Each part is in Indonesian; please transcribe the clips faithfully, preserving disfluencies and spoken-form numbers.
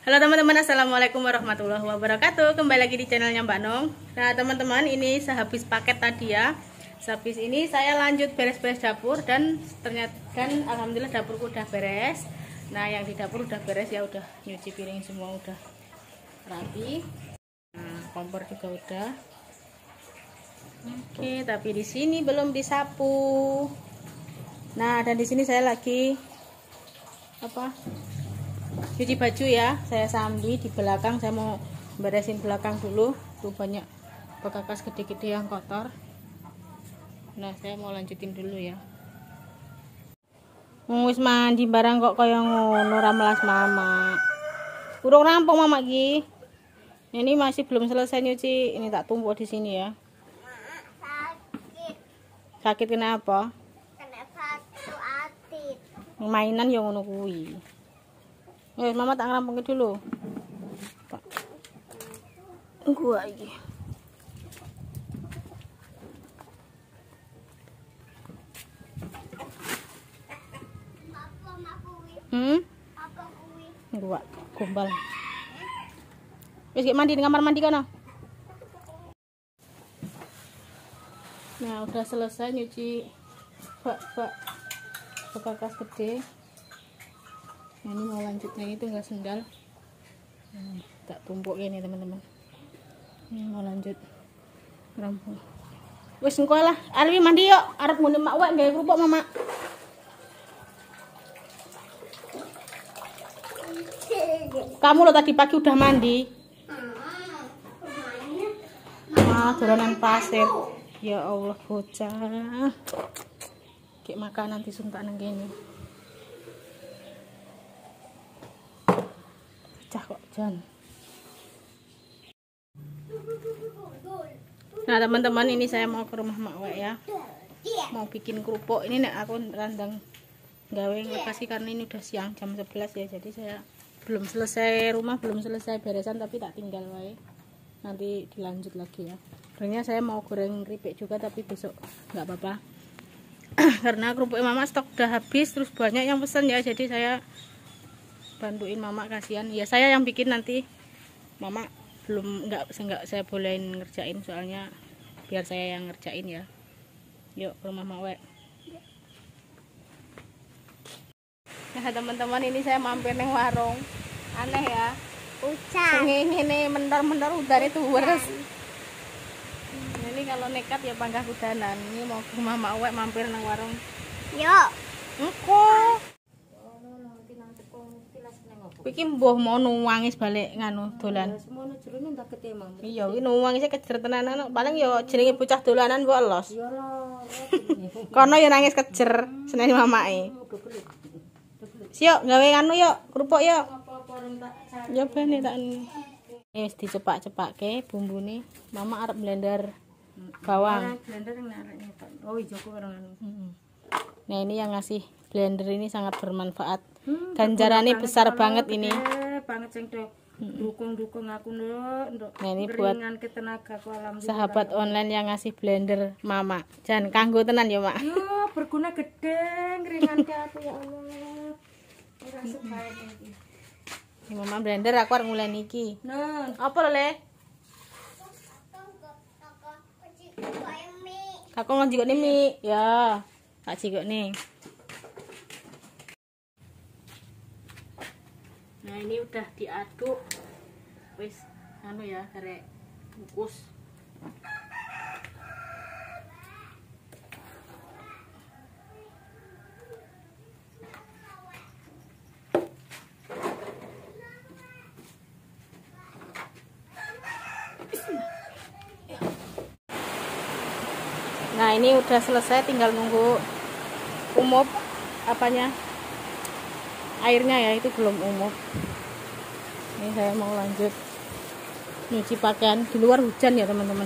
Halo teman-teman, assalamualaikum warahmatullahi wabarakatuh. Kembali lagi di channelnya Mbak Nong. Nah teman-teman, ini sehabis paket tadi ya. Sehabis ini saya lanjut beres-beres dapur dan ternyata kan alhamdulillah dapurku udah beres. Nah yang di dapur udah beres ya, udah nyuci piring semua udah rapi. Nah kompor juga udah. Oke, tapi di sini belum disapu. Nah dan di sini saya lagi apa? Cuci baju ya, saya sambil di belakang. Saya mau beresin belakang dulu, tuh banyak bekas gede-gede yang kotor. Nah saya mau lanjutin dulu ya. Wis mandi barang kok kaya ngono, ra melas mama. Urung rampung mama iki. Ini masih belum selesai nyuci, ini tak tumpuk di sini ya. Sakit. Sakit kenapa? Kena batu atit. Mainan yang ngono kuwi. Eh, mama tak ngerampungin dulu. Gua iki. Hmm? Gua gombal. Wis gek mandi di kamar mandi kana. Nah, udah selesai nyuci bak-bak bekas gede. Nah, ini mau lanjutnya itu enggak sendal. Nah, tak tumpuk ini teman-teman. Ini mau lanjut rampung. Wis engko lah, arep mandi yuk. Arep ngene mak wek gawe kerupuk mama. Kamu lo tadi pagi udah mandi? Ah, dolanan pasir. Ya Allah bocah. Kayak makanan disuntak nang kene. Pecah kok Jan. Nah teman-teman, ini saya mau ke rumah mak wek ya. Mau bikin kerupuk. Ini nek aku randang gawe lokasi karena ini udah siang jam sebelas ya. Jadi saya belum selesai rumah, belum selesai beresan, tapi tak tinggal wae. Nanti dilanjut lagi ya. Sebenarnya saya mau goreng keripik juga tapi besok nggak apa-apa. Karena kerupuk mama stok udah habis, terus banyak yang pesen ya. Jadi saya bantuin mama, kasihan ya. Saya yang bikin, nanti mama belum nggak nggak saya bolehin ngerjain, soalnya biar saya yang ngerjain ya. Yuk ke rumah mak wek. Nah teman-teman, ini saya mampir neng warung. Aneh ya, Hujan. ini mentor-mentor udara itu beres. Ini kalau nekat ya panggah hudanan. Ini mau ke rumah mak wek, mampir neng warung. Yuk. Engko iki mbuh mau nuwangis balik nganu dolan. Semono jerone ndak ketemang. Iya, iki nuwangise kejer tenanan, paling ya jenenge bocah dolanan mbok los. Ya Allah. Kono ya nangis kejer seneni mamake. Siok gawe anu yuk, kerupuk yuk. Ya bene tak wis dicepak-cepake bumbune. Mama arep blender bawang. Blender yang naraknya Pak. Oh, iya kok orang anu. Nah, ini yang ngasih blender ini sangat bermanfaat. Hmm, ganjarannya besar banget ini. Banget sing dukung-dukung aku nduk. Nah, ini buat sahabat online yang ngasih blender mama. Jan kanggo tenan ya, Mak. Yo, berguna gede ngringan ke aku ya Allah. Ora sebae iki. Ini mama blender aku arep nguleni iki. Nah, apa lho, Le? Kakak ngajikone mie. Ya, tak jikone. Nah ini udah diaduk, wis anu ya, karek kukus. Nah ini udah selesai, tinggal nunggu umup apanya, airnya ya, itu belum umum. Ini saya mau lanjut nyuci pakaian. Di luar hujan ya teman-teman.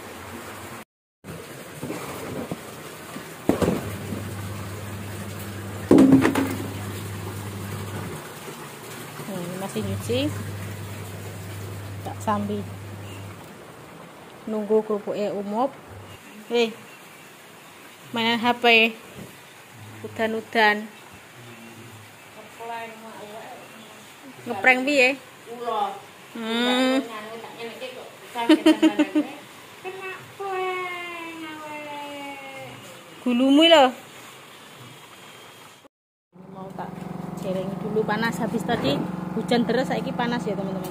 Nah, ini masih nyuci, tak sambil nunggu kerupuknya umup. Eh mainan H P, udan-udan. Ngeprank piye? Kula. Hmm. Tak nyeleke kok kaget tenan. Kena poeng awek. Gulumu lho. Mau tak jerengi dulu panas, habis tadi hujan deras, saiki panas ya teman-teman.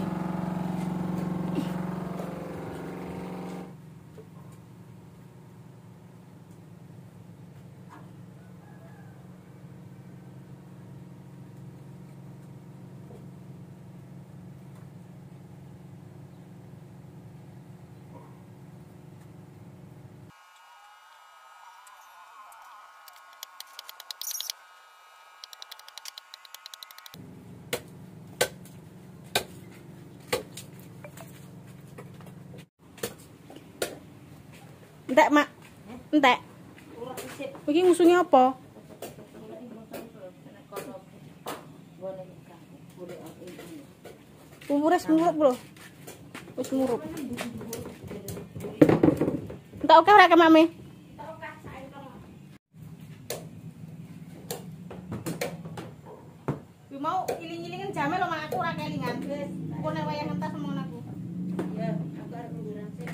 Entek, Mak. Entek. Iki ngusungnya apa? Wis murup, Bro. Wis murup. Entek oke ora kemame? Kuwi mau iling-ilingen jame lho, Mak, aku ora kelingan. Wis, kone wayah entas omongan aku. Ya, aku arep nduran sih.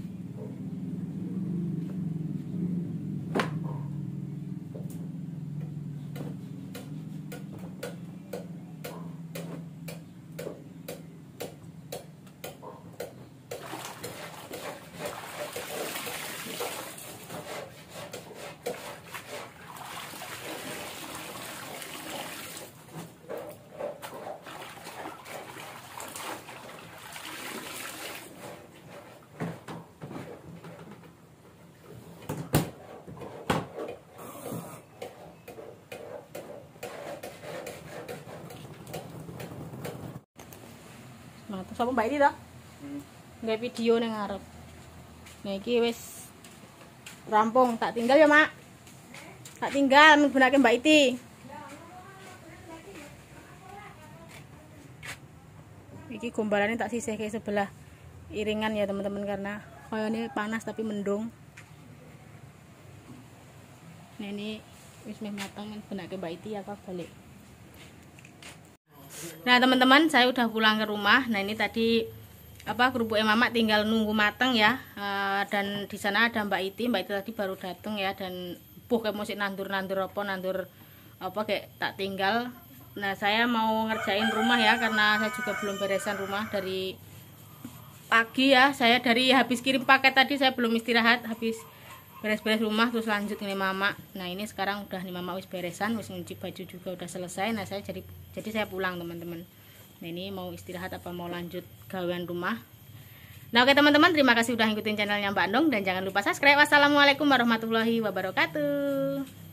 Nah, terus apa Mbak ini toh? Hmm. Nggak video ning ngarep. Nah, iki wis rampung, tak tinggal ya, Mak. Tak tinggal menggunakan Mbak Iti. Iki gombalannya tak sisih ke sebelah iringan ya, teman-teman, karena kayaknya panas tapi mendung. Nah, ini wis meh matang menggunakan Mbak Iti, aku balik. Nah teman-teman, saya udah pulang ke rumah. Nah ini tadi apa kerupuknya Mama tinggal nunggu mateng ya. E, dan di sana ada Mbak Iti. Mbak Iti tadi baru datang ya, dan puh kayak musik nandur-nandur apa nandur apa kayak tak tinggal. Nah saya mau ngerjain rumah ya, karena saya juga belum beresan rumah dari pagi ya. Saya dari habis kirim paket tadi saya belum istirahat, habis beres-beres rumah terus lanjut nih Mama. Nah ini sekarang udah nih Mama wis beresan, wis nyuci baju juga udah selesai. Nah saya jadi jadi saya pulang teman-teman. Nah ini mau istirahat apa mau lanjut gawean rumah. Nah oke teman-teman, terima kasih udah ngikutin channelnya Mbak Endong, dan jangan lupa subscribe. Wassalamualaikum warahmatullahi wabarakatuh.